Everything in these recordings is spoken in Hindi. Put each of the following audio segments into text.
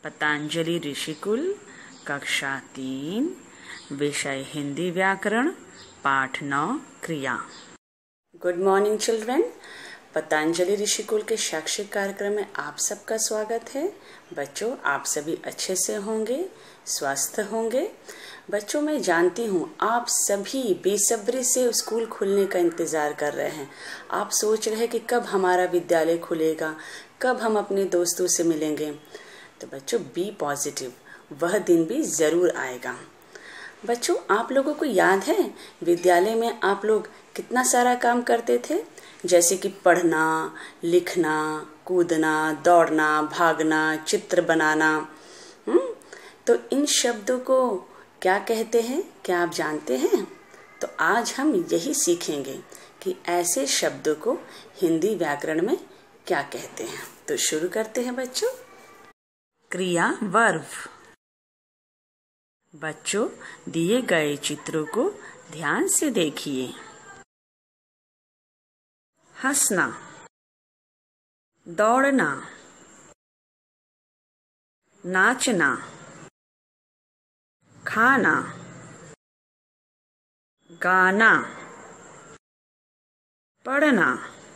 पतंजलि ऋषिकुल कक्षा 3 विषय हिंदी व्याकरण पाठ 9 क्रिया। Good morning children. Patanjali Rishikul के शैक्षिक कार्यक्रम में आप सबका स्वागत है। बच्चों, आप सभी अच्छे से होंगे, स्वस्थ होंगे। बच्चों, मैं जानती हूँ आप सभी बेसब्री से स्कूल खुलने का इंतज़ार कर रहे हैं। आप सोच रहे हैं कि कब हमारा विद्यालय खुलेगा, कब हम अपने दोस्तों से मिलेंगे। तो बच्चों, बी पॉजिटिव, वह दिन भी ज़रूर आएगा। बच्चों, आप लोगों को याद है विद्यालय में आप लोग कितना सारा काम करते थे, जैसे कि पढ़ना, लिखना, कूदना, दौड़ना, भागना, चित्र बनाना। तो इन शब्दों को क्या कहते हैं, क्या आप जानते हैं? तो आज हम यही सीखेंगे कि ऐसे शब्दों को हिंदी व्याकरण में क्या कहते हैं। तो शुरू करते हैं बच्चों। क्रिया वर्ब। बच्चों, दिए गए चित्रों को ध्यान से देखिए। हंसना, दौड़ना, नाचना, खाना, गाना, पढ़ना,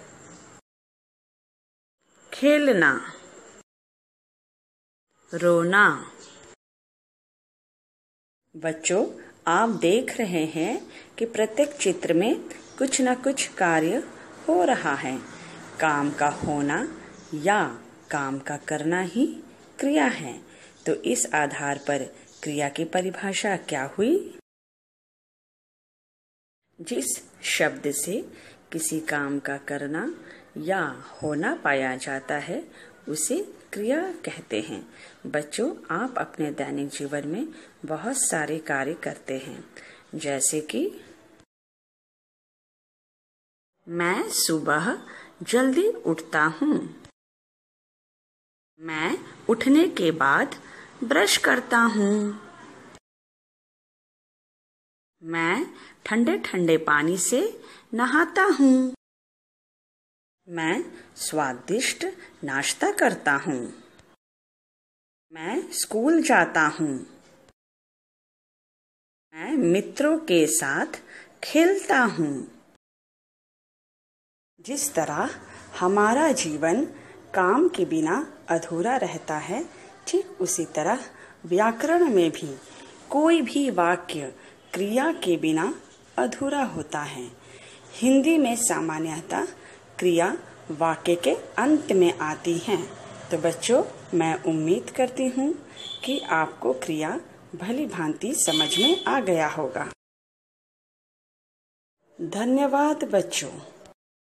खेलना, रोना। बच्चों, आप देख रहे हैं कि प्रत्येक चित्र में कुछ न कुछ कार्य हो रहा है। काम का होना या काम का करना ही क्रिया है। तो इस आधार पर क्रिया की परिभाषा क्या हुई? जिस शब्द से किसी काम का करना या होना पाया जाता है उसे क्रिया कहते हैं। बच्चों, आप अपने दैनिक जीवन में बहुत सारे कार्य करते हैं, जैसे कि मैं सुबह जल्दी उठता हूँ। मैं उठने के बाद ब्रश करता हूँ। मैं ठंडे ठंडे पानी से नहाता हूँ। मैं स्वादिष्ट नाश्ता करता हूँ। मैं स्कूल जाता हूँ। मैं मित्रों के साथ खेलता हूँ। जिस तरह हमारा जीवन काम के बिना अधूरा रहता है, ठीक उसी तरह व्याकरण में भी कोई भी वाक्य क्रिया के बिना अधूरा होता है। हिंदी में सामान्यतः क्रिया वाक्य के अंत में आती हैं। तो बच्चों, मैं उम्मीद करती हूँ कि आपको क्रिया भली भांति समझ में आ गया होगा। धन्यवाद बच्चों।